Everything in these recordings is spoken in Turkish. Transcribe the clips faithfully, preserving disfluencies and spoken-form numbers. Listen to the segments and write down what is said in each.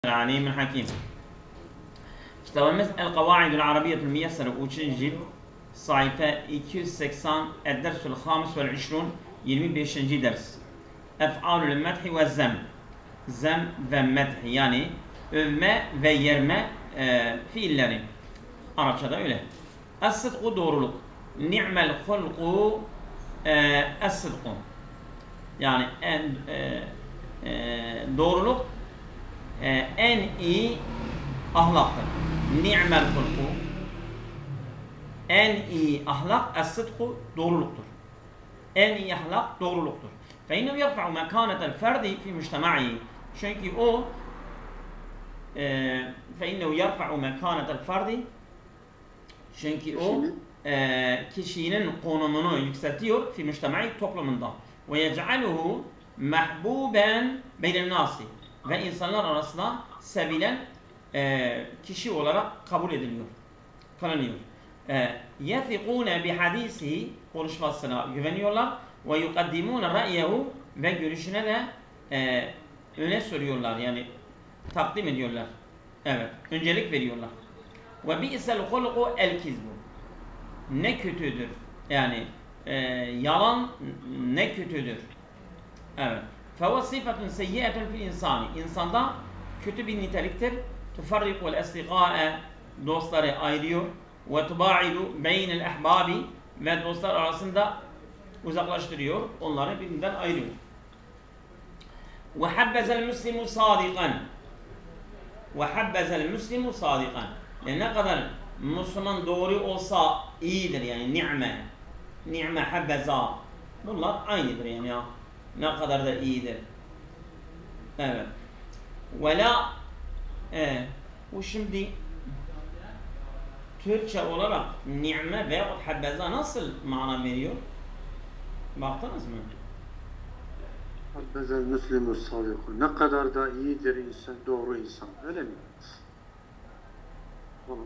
العليم الحكيم. كتاب القواعد العربية الميسرة وüçüncü cilt sayfa iki yüz seksen الدرس الخامس والعشرون yirmi beşinci ders. Ef'alül medhi ve zem. Zem ve medhi yani övme ve yerme e, fiilleri. Arapçada öyle. Es-sıdku doğruluk. Ni'mel hulku e, es-sıdku. Yani en e, e, doğruluk e, en iyi ahlaktır. Ni'mel hulku en iyi ahlak es-sıdku doğruluktur. En iyi ahlak doğruluktur. فَاِنَّهُ يَرْفَعُ مَكَانَةَ الْفَرْدِ فِي مُجْتَمَعِهِ. Çünkü o e, فَاِنَّهُ يَرْفَعُ مَكَانَةَ الْفَرْدِ Çünkü o e, kişinin konumunu yükseltiyor fi mujtema'i toplumunda. Ve yec'aluhu mahbuben beynen nasi ve insanlar arasında sevilen e, kişi olarak kabul ediliyor. Kılınıyor. Yethikûne bihadîsihi konuşmasına güveniyorlar ve yukaddimûne ra'yehu ve görüşüne de e, öne sürüyorlar yani takdim ediyorlar. Evet, öncelik veriyorlar. Ve bi'sel hulku el kizbu. Ne kötüdür. Yani e, yalan ne kötüdür. Evet. Feve sıfatun seyyi'etun fil insani. İnsanda kötü bir niteliktir. Tufarrikul estikâe dostları ayırıyor. Ve tubaidu beynel ehbabi ve dostlar arasında uzaklaştırıyor. Onları birbirinden ayırıyor. Ve habbezel muslimu sadikan. Ve habbezel muslimu sadikan. Yani ne kadar Müslüman doğru olsa iyidir yani ni'me. Ni'me habbeza. Bunlar aynıdır yani ya. Ne kadar da iyidir. Evet. Ve la e, bu şimdi Türkçe olarak ni'me veyahut habbeza nasıl mana veriyor? Baktınız mı? Habbezel müslimu sadiku. Ne kadar da iyidir insan, doğru insan. Öyle mi? Olur.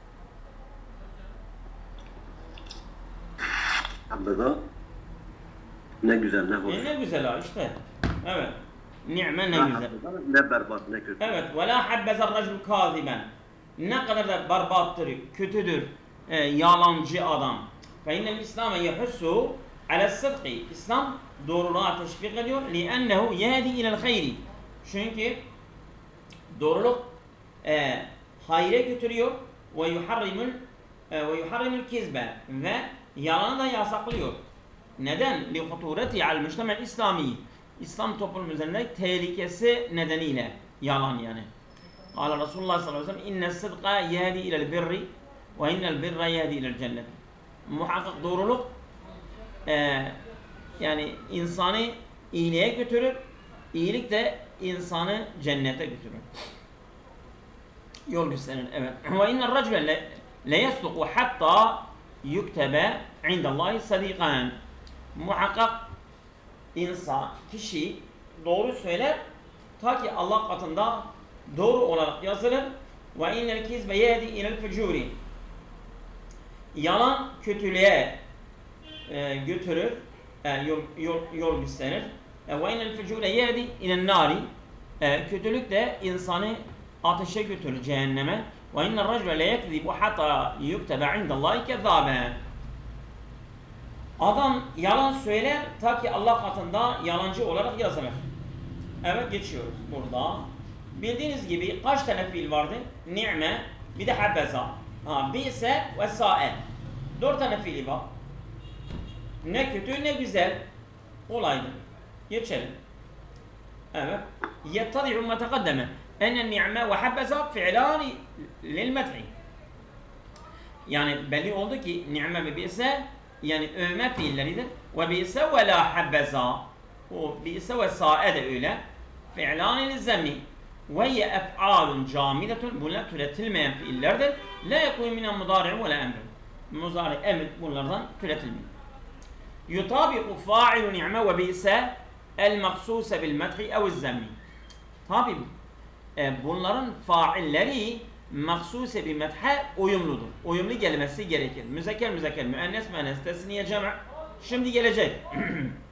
Habbeza ne güzel, ne hoş. E ne güzel ha işte. Evet. Ni'me ne güzel. Ne berbat, ne kötü. Evet. Ve la habbezel racul kâziben. Ne kadar da berbattır, kötüdür, e, yalancı adam. Fe innel İslam'e yehussu alel-sıdqi. İslam doğruluğa teşvik ediyor. Li'ennehu yehdi ilel hayri. Çünkü doğruluk e, hayre götürüyor ve yuharrimul e, ve yuharrimul kizbe ve yalanı da yasaklıyor. Neden? Li hutureti al mujtema'l İslami. İslam toplumu üzerinde tehlikesi nedeniyle yalan yani. Kâle Resulullah sallallahu aleyhi ve sellem inne sıdqa yehdi ilel birri ve innel birra yehdi ilel cennet. Muhakkak doğruluk e, yani insanı iyiliğe götürür, iyilik de insanı cennete götürür. Yol gösterir. Evet. Ve innel racule le yasduqu hatta yuktebe indallahi sadiqan. Muhakkak insan, kişi doğru söyler ta ki Allah katında doğru olarak yazılır. Ve innel kizbe yehdi ilel fucuri. Yalan kötülüğe e, götürür, e, yol, yol, yol gösterir. Ve innel fucure yehdi ilel nari. E, kötülük de insanı ateşe götürür, cehenneme. Ve innel racule le yekzibu hatta yuktebe indallahi kezzâben. Adam yalan söyler ta ki Allah katında yalancı olarak yazılır. Evet, geçiyoruz burada. Bildiğiniz gibi kaç tane fiil vardı? Ni'me, bir de habbeza. Ha, bi'se ve sa'e. Dört tane fiili var. Ne kötü ne güzel. Kolaydır. Geçelim. Evet. Yettadi'u ma teqaddeme. Enne ni'me ve habbeza fi'lani lil medhi. Yani belli oldu ki ni'me ve bi'se yani övme fiilleridir. Ve bi'se ve la habbeza. O bi'se ve sa'e de öyle. Fi'lani lil zemmi. Ve ye ef'alun camidetun. Bunlar türetilmeyen fiillerdir. La yekûn minen mudâri'u ve la emr. Muzari emr bunlardan türetilmiyor. Yutabiqu fa'ilu ni'me ve bi'se el maksuse bil medhi ev zemmi. Tabi e, bunların failleri maksuse bil medhe uyumludur. Uyumlu gelmesi gerekir. Müzekker müzekker, müennes müennes, tesniye cem' şimdi gelecek.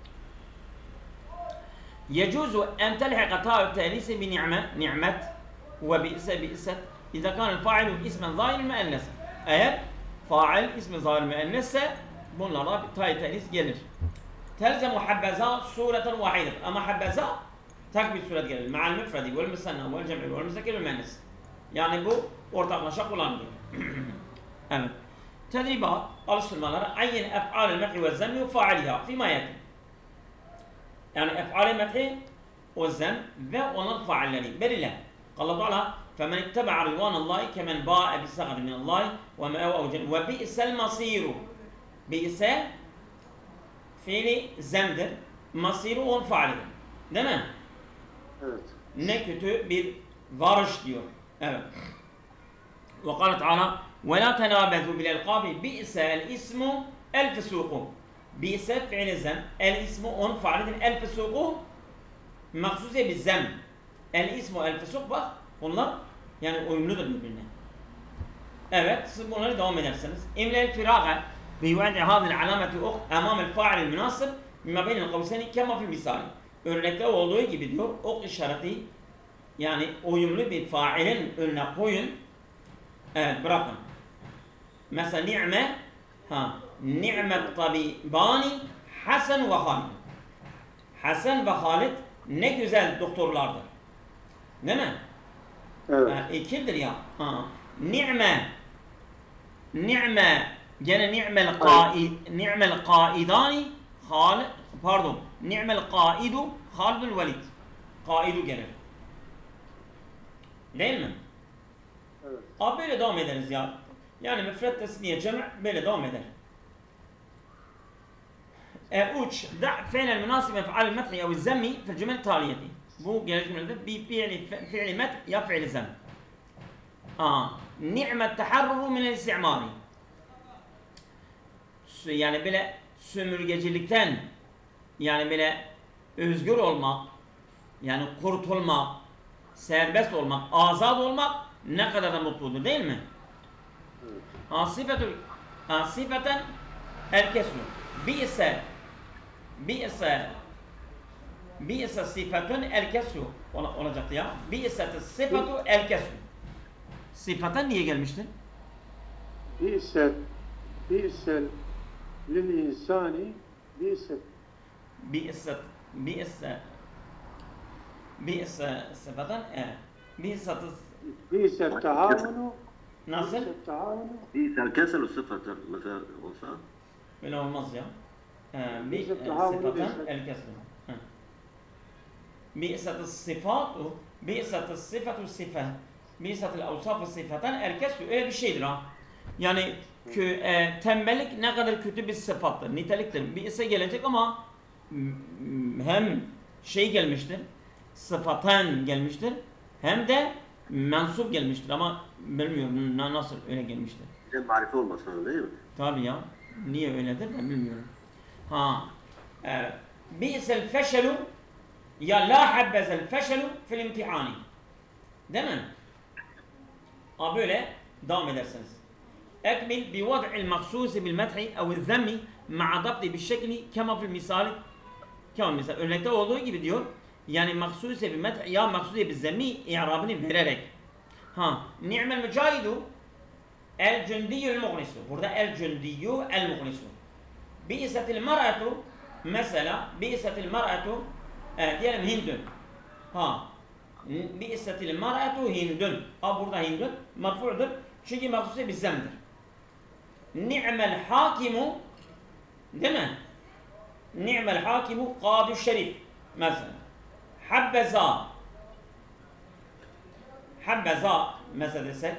Yecuzu en telhiqa ta'u te'lisi bi ni'me, ni'met وبئس بئست إذا كان الفاعل اسما ظاهر müennese. Eğer fail ismi zahir müennesse bunlara tay tenis gelir. Telzemu habbeza sureten vahidet. Ama habbeza tek bir suret gelir. Ma'al müfredi vel müsenna vel cem'i vel müzekker vel müennes. Yani bu ortaklaşa kullanılıyor. Evet. Tedribat, alıştırmaları ayyin ef'al-i met'i ve zemmi ve faaliha fîmâ yetin. Yani ef'al-i met'i ve zem ve onun failleri belirle. Allah Teala فَمَنْ اتَّبَعَ رِضْوَانَ اللّٰهِ كَمَنْ بَاءَ بِالسَّخَطِ مِنَ اللّٰهِ وَمَأْوَاهُ جَهَنَّمُ وَبِئْسَ الْمَصِيرُ. Bi'se fiili zemdir. Masiru on faalidir. Değil mi? Evet. Ne kötü bir varış diyor. Evet. وقال تعالى ولا تنابذوا بالألقاب بئس الاسم الفسوق. بئس فعل الزم الاسم on faalidir. الفسوق maksuze bir zem. El ismu el fesuk bak bunlar yani uyumludur birbirine. Evet siz bunları devam edersiniz. İmlel firaga bi va'di hadhihi alameti uk amam el fa'il münasib mimma beynel kavseni kema fil misal. Örnekte olduğu gibi diyor ok işareti yani uyumlu bir failin önüne koyun. Evet bırakın. Mesela ni'me ha ni'met tabibani Hasan ve Halid. Hasan ve Halid ne güzel doktorlardır. Değil mi? Evet. Yani ikildir ya. Ha. Ni'me Ni'me gene ni'mel qaid ni'mel qaidani Halid pardon ni'mel qaidu Halidul Velid. Qaidu gelir. Değil mi? Evet. Abi böyle devam ederiz ya. Yani müfret tesniye cem' böyle devam eder. Üç. Da' fe'lel münasib ef'al met'i ev zemmi fil cümle taliyeti. Bu gelecek cümlede bir fi'li fi'li met ya fi'li zem. Aa, ni'met taharruru min el-istimari. Yani böyle sömürgecilikten yani böyle özgür olmak yani kurtulmak, serbest olmak, azad olmak ne kadar da mutludur değil mi? Asifetü asifeten el-kesru. Bi'se bi'se bi'se sifatun el-kesru olacaktı ya. Bi'se sifatu el-kesru. Sifaten niye gelmişti? Bi'sel bi'sel lil insani bi'sel Bi'se bi'se bi'se sifaten e bi'se bi'sel tahavunu nasıl? bi'sel tahavunu بئس الكسل الصفة مثلا olsa Böyle olmaz ya. Ee, bir Bi'se e, tahavunu sıfaten bi'se- el kesru. Bi'sat sıfatu bi'sat sıfatu sıfa bi'sat el-avsaf sıfaten el kesru öyle bir şeydir ha. Yani kö, e, tembellik ne kadar kötü bir sıfattır, niteliktir. Bi'se gelecek ama m- hem şey gelmiştir, sıfaten gelmiştir hem de mensup gelmiştir ama bilmiyorum na- nasıl öyle gelmiştir. bir de marife olması lazım değil mi? Tabii ya. Niye öyledir ben bilmiyorum. Ha. Evet. Bi'sel feşelu ya la habbezel feşelu fil imtihani. Değil mi? A böyle devam edersiniz. Ekmil bi vad'il maksusi bil methi ev zemmi ma'a dabti bil şekli kema fil misali kema misal. Örnekte olduğu gibi diyor. Yani maksusi bil methi ya maksusi bil zemmi i'rabını vererek. Ha. Ni'mel mücahidu el cündiyül muğnisu. Burada el cündiyü el muğnisu. Bi'setil mar'atu mesela bi'setil mar'atu evet diyelim hindun. Ha. Bi'setil mar'atu hindun. Ha burada hindun marfu'dur. Çünkü maksusi bir zemdir. Ni'mel hakimu değil mi? Ni'mel hakimu qâdü şerif. Mesela. Habbeza Habbeza mesela desek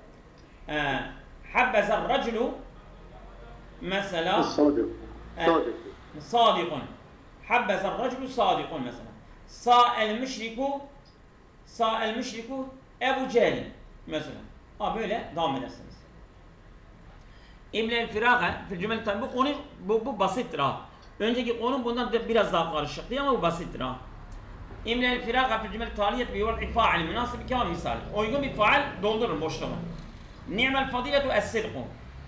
حبذ الرجل مثلا sadık. Sadık. صادق حبذ الرجل صادق مثلا صاء المشرك صاء المشرك Ebu Cehil mesela. Ha böyle devam edersiniz. İmle firaga fil cümle tabi bu konu bu, bu basittir ha. Önceki konu bundan da biraz daha karışıktı ama bu basittir ha. İmle firaga fil cümle taliyet bi vad'i fa'il münasib kema misal. Uygun bir faal doldurun boşluğu. Ni'mel fadiletu es-sidqu.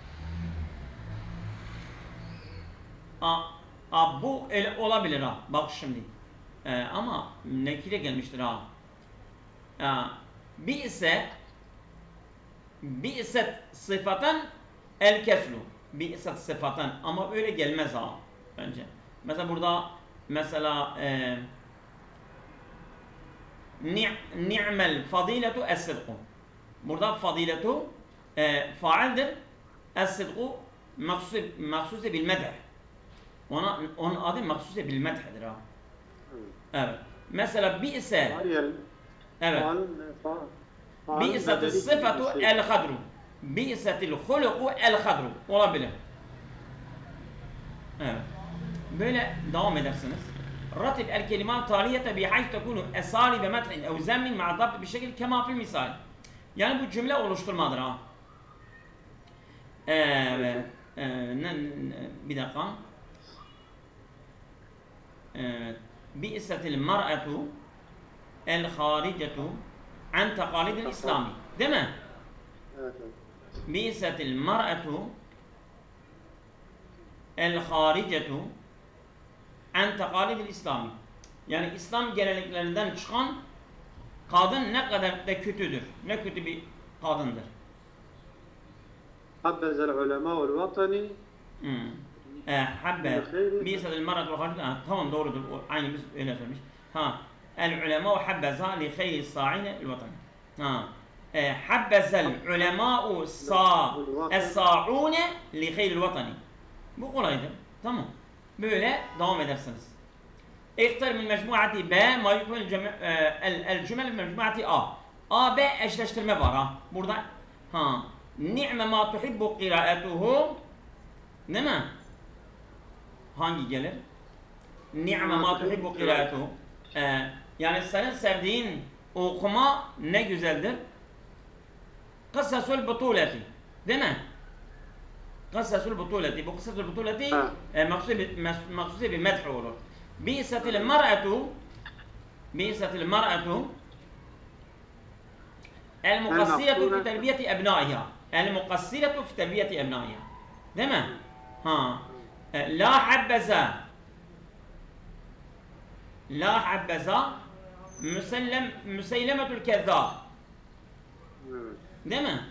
A, a bu el olabilir ha. Bak şimdi. Ee, ama nekire gelmiştir ha. Bi'se bi'set sıfaten el keslu. Bi'set sıfaten ama öyle gelmez ha önce. Mesela burada mesela e, ni'mel fadiletu es-sidqu. Burada fadiletu e, faildir. Es-sidqu mahsus bil medh. Ona onun adı mahsus bil medh'dir ha. Evet. Mesela bi'se evet. Bi'setis sıfatu el hadru. Bi'setil huluku el hadru. Olabilir. Evet. Böyle devam edersiniz. Ratib el kelimat taliyete bihayth tekunu esali ve methin ev zemmin ma'a dabt bir şekil kema fil misal. Yani bu cümle oluşturmadır ha. Evet. Bir dakika. Evet. Bi'setil mar'atu el haricetu an tekalidil İslami. Değil mi? Evet. Bi'setil mar'atu el haricetu an tekalidil İslami. Yani İslam geleneklerinden çıkan kadın ne kadar da kötüdür. Ne kötü bir kadındır. Habbezel ulema vel vatani Habbe bi'setil mar'atu haricetu. Tamam doğrudur. Aynı biz öyle söylemiş. Ha. El ulema habbeza li khayri sa'ine el vatani. Ha. Habbezel ulema'u es-sa'une li khayril vatani. Bu kolaydır. Tamam. Böyle devam edersiniz. İhtar min mecmuati B ma yukmel el cümle mecmuati A. A B eşleştirme var ha. Burada ha. Ni'me ma tuhibbu qira'atuhu. Değil mi? Hangi gelir? Ni'me ma tuhibbu qira'atuhu. Yani senin sevdiğin okuma ne güzeldir. Kıssasul butuleti. Değil mi? Kıssasul butuleti. Bu kıssasul butuleti maksusi bir medh olur. Bi'setil mar'atu Bi'setil mar'atu el mukassiretu fi terbiyeti ebnaiha. El mukassiretu fi terbiyeti ebnaiha. Değil mi? Ha. La habbeza La habbeza Müsellem Müseylemetül kezzâb. Değil mi?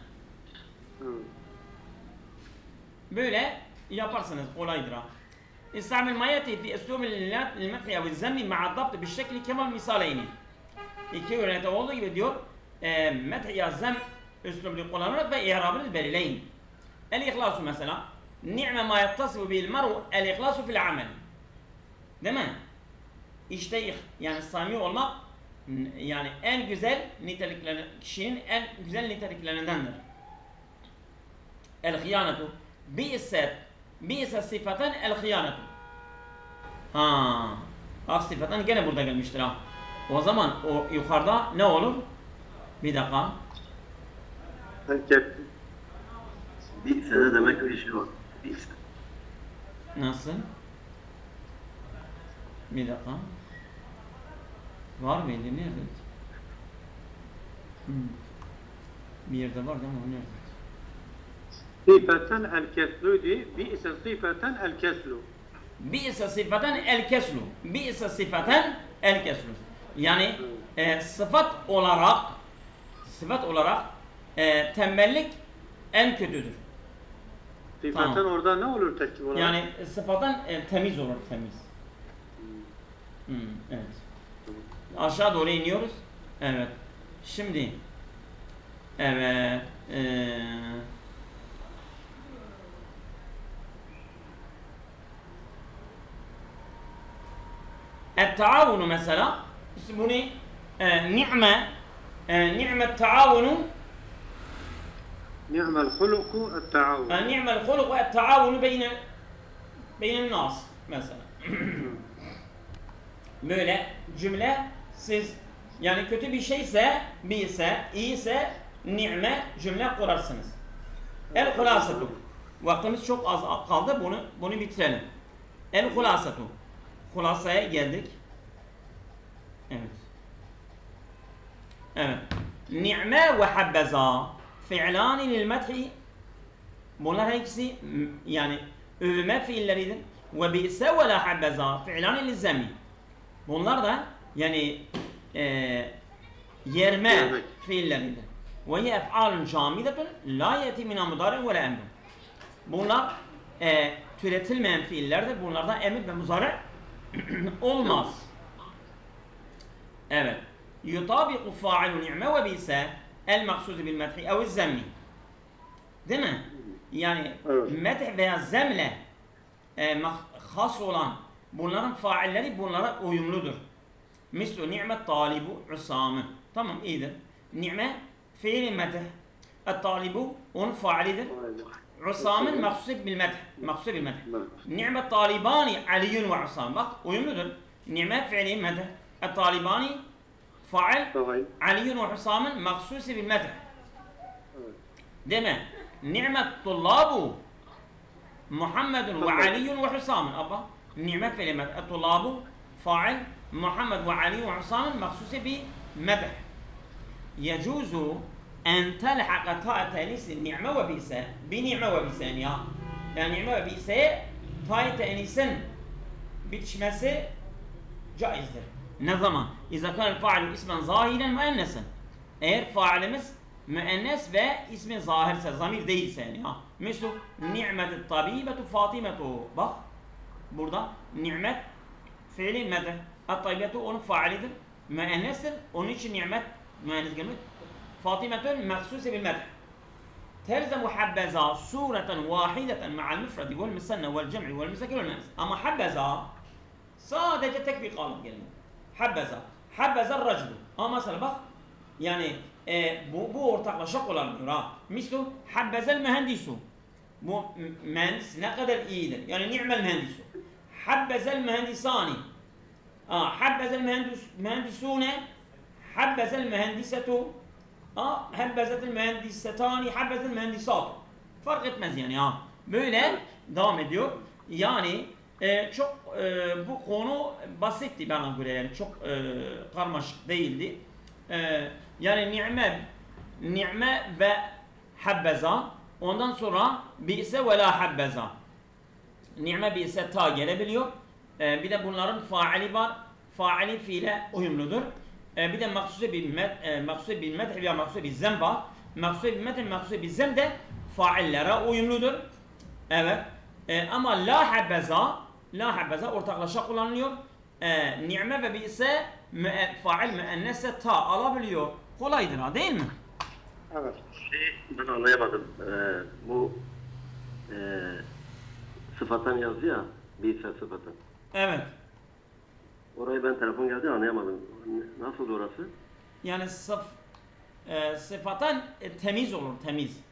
Böyle yaparsınız, kolaydır ha. İstamil mayeti fi eslubil medhi ve zemmi ma'a dabt bir şekli kemal misaleyni. İki örnekte olduğu gibi diyor, e, medhi ya zem üslubunu kullanarak ve i'rabını belirleyin. El-ihlasu mesela, ni'me ma yattasifu bil mar'u el-ihlasu fil amel. Değil mi? İşte yani samimi olmak yani en güzel nitelikleri, kişinin en güzel niteliklerindendir. El-hıyanetu bi'set bi'set sıfaten el-hıyanetu. Ha, az sıfaten gene burada gelmiştir ha. O zaman o yukarıda ne olur? Bir dakika. Bi'se de demek bir şey var. Bi'se. Nasıl? Bir dakika. Var mıydı? Nerede? Hmm. Bir yerde var ama o nerede? Sıfaten el-keslu di, bi'se sıfaten el-keslu. Bi'se sıfaten el-keslu. Bi'se sıfaten el-keslu. Yani e, sıfat olarak sıfat olarak e, tembellik en kötüdür. Sıfaten tamam. Orada ne olur terkip olarak? Yani sıfattan e, temiz olur, temiz. Hmm, evet. Aşağı doğru iniyoruz. Evet. Şimdi evet ee, et-taavunu mesela işte bunu e, ni'me e, ni'met taavunu ni'mel huluku et-taavun ni'mel huluku et-taavunu beyne beynen nas mesela. Böyle cümle siz yani kötü bir şeyse, biyse, iyiyse ni'me cümle kurarsınız. El hulasatu. Vaktimiz çok az kaldı. Bunu bunu bitirelim. El hulasatu. Hulasaya geldik. Evet. Evet. Ni'me ve habbeza fi'lani lil medhi. Bunlar hepsi yani övme fiilleridir. Ve bi'se ve la habbeza fi'lani lil zemmi. Bunlar da yani e, yerme Yermek. fiilleridir. Ve hiye ef'alun camidetun la yeti mina mudari ve la emr. Bunlar e, türetilmeyen fiillerdir. Bunlardan emir ve muzari olmaz. Evet. Yutabiqu fa'ilu ni'me ve bise el maksudu bil medhi ev zemmi. Değil mi? Yani Evet. medh veya zemle e, has olan bunların failleri bunlara uyumludur. Mislu ni'met talibu usamı. Tamam iyidir. Ni'me fiil medh. Et talibu onun failidir. Usamın maksudu bil medh. Maksudu bil medh. Ni'met talibani aliyun ve usam. Bak uyumludur. Ni'me fiili medh. Et talibani fail aliyun ve usamın maksudu bil medh. Değil mi? Ni'met tullabu Muhammedun ve Aliyyun ve Husamın. Abba, ni'met fiili medh. Et-tullabu fail Muhammed ve Ali ve Husamın maksusi bi medh. Yecuzu en telhaka ta'a tenisi ni'me ve bise bi ni'me ve bise ya. Yani ni'me ve bise ta'a tenisin bitişmesi caizdir. Ne zaman? İza kan failu ismen zahiren müennesen. Eğer failimiz müennes ve ismi zahirse, zamir değilse yani ha. Mesela ni'met tabibetu Fatimetu. Bak burada ni'met fiili medh. Tabibetu onun faalidir. Müennestir. Onun için ni'met müennes gelmiş. Fatimetun meksusi bil medh. Telzemu habbeza sureten vahideten ma'al müfredi vel müsenne vel cem'i vel müzakir vel müennes. Ama habbeza sadece tek bir kalıp geliyor. Habbeza. Habbeza raculu. Ama mesela bak yani e, bu, bu ortaklaşa kullanılıyor ha. Mislu habbezel mühendisu. Bu mühendis ne kadar iyidir. Yani ni'mel mühendisu. Habbezel mühendisani. Aa, habbezel mühendis, mühendisune. Habbezel mühendisetu. Aa, habbezel mühendisetani. Habbezel mühendisatu. Fark etmez yani ha. Böyle devam ediyor. Yani e, çok e, bu konu basitti bana göre yani çok e, karmaşık değildi. Ee, yani ni'me ni'me ve habbeza ondan sonra bi'se ve la habbeza. Ni'me bi'se ta gelebiliyor. Ee, bir de bunların faili var. Faili fiile uyumludur. Ee, bir de maksusi bil med e, maksusi bil medh veya maksusi bil zem var. Maksusi bil medh maksusi bil zem de faillere uyumludur. Evet. Ee, ama la habbeza la habbeza ortaklaşa kullanılıyor. Ee, ni'me ve bi'se fail müennese ta alabiliyor. Kolaydır ha değil mi? Evet. Şey, ben anlayamadım. Ee, bu e, sıfatan yazdı ya. Bir sıfatan. Evet. Orayı ben telefon geldi anlayamadım. Nasıl orası? Yani sıf, e, sıfatan e, temiz olur. Temiz.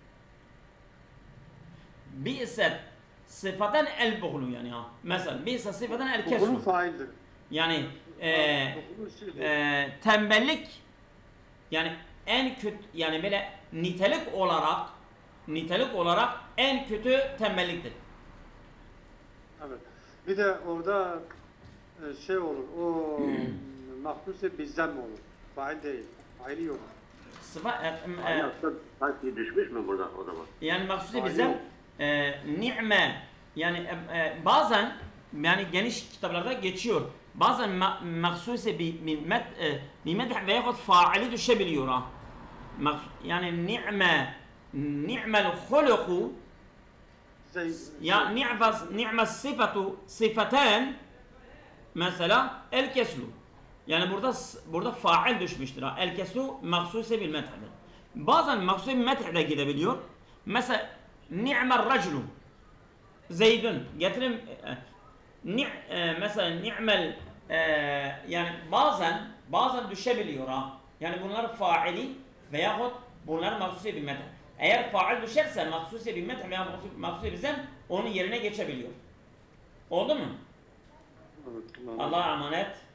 Bi'se sıfatan el buğlu yani ha. Mesela bi'se sıfatan el kesru. Bunun faildir. Yani e, e, tembellik yani en kötü yani böyle nitelik olarak nitelik olarak en kötü tembelliktir. Evet. Bir de orada şey olur. O mahsusi bizden mi olur? Fail değil. Faili yok. Sıfa, e, e, Ayakta sanki düşmüş mü burada o zaman? yani maksusi bizden e, ni'me yani e, e, bazen yani geniş kitaplarda geçiyor. Bazen ma maksusi bir med bir medh veyahut faili düşebiliyor ha. Yani ni'me ni'mel huluku ya ni'me ni'me sıfatu sıfatan mesela el keslu. Yani burada burada fail düşmüştür ha. El keslu maksusi bil medh'dir. Bazen maksusi bil medh de gidebiliyor. Mesela ni'mel raculu Zeydun getirin Ni, e, mesela ni'mel e, yani bazen bazen düşebiliyor ha. Yani bunlar faili veyahut bunlar mahsusi bir medh. Eğer fail düşerse mahsusi bir medh veya mahsusi bir zem onun yerine geçebiliyor. Oldu mu? Evet, Allah'a emanet.